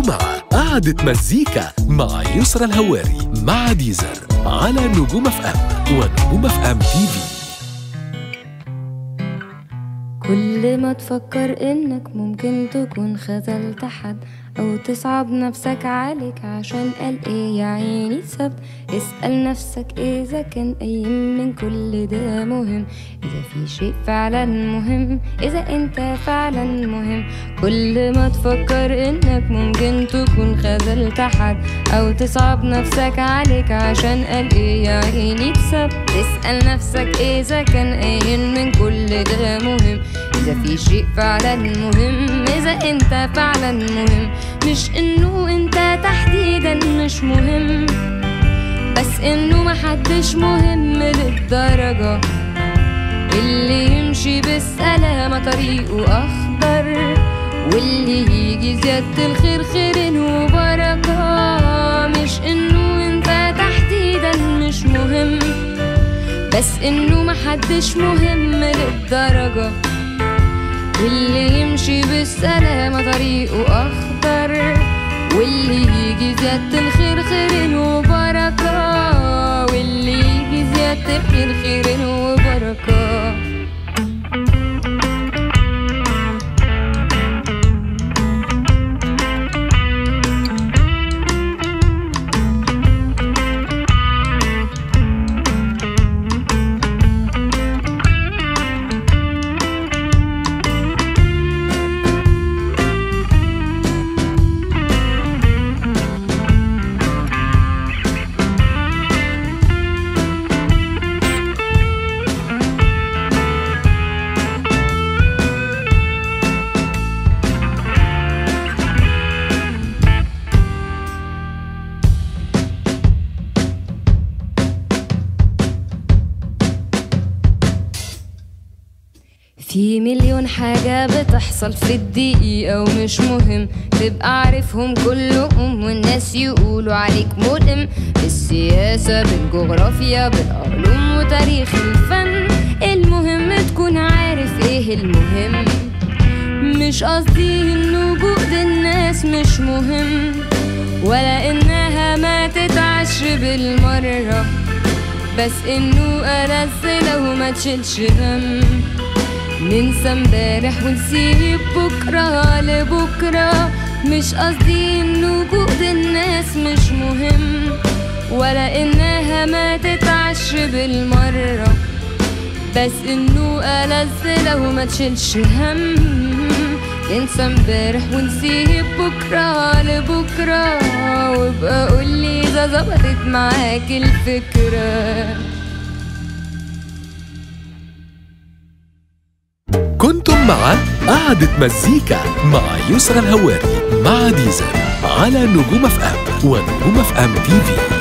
مع قعدة مزيكا مع يسرى الهواري مع ديزر على نجوم اف ام ونجوم اف ام تي في. كل ما تفكر انك ممكن تكون خذلت حد او تصعب نفسك عليك عشان قال ايه يا عيني سبت، اسأل نفسك اذا كان ايام من كل ده مهم، اذا في شيء فعلا مهم، اذا انت فعلا مهم. كل ما تفكر انك ممكن تكون خذلت حد او تصعب نفسك عليك عشان قال ايه يا عيني سبت، اسأل نفسك اذا كان ايام من كل ده مهم، إذا في شيء فعلا مهم، إذا أنت فعلا مهم. مش إنه أنت تحديدا مش مهم، بس إنه محدش مهم للدرجة اللي يمشي بالسلامة طريقه أخضر، واللي يجي زيادة الخير خير وبركة. مش إنه أنت تحديدا مش مهم، بس إنه محدش مهم للدرجة واللي يمشي بالسلامة طريقه أخضر، واللي يجي زيادة الخير خير وبركة، واللي يجي زيادة الخير خير وبركة. في مليون حاجة بتحصل في الدقيقة ومش مهم تبقى عارفهم كلهم، والناس يقولوا عليك ملم بالسياسة بالجغرافيا بالعلوم وتاريخ الفن. المهم تكون عارف ايه المهم، مش قصدي انه وجود الناس مش مهم، ولا انها ما تتعش بالمرة، بس انه ألذ لو ما تشيلش هم. ننسى امبارح ونسيب بكرة لبكرة، مش قصدي ان وجود الناس مش مهم، ولا انها ما تتعش بالمرة، بس انه ألذ لو ما تشيلش هم. ننسى امبارح ونسيب بكرة لبكرة، وابقى قولي اذا ظبطت معاك الفكرة. كنتم مع قعدة مزيكا مع يسرى الهواري مع ديزر على نجوم اف ام ونجوم اف ام تي في.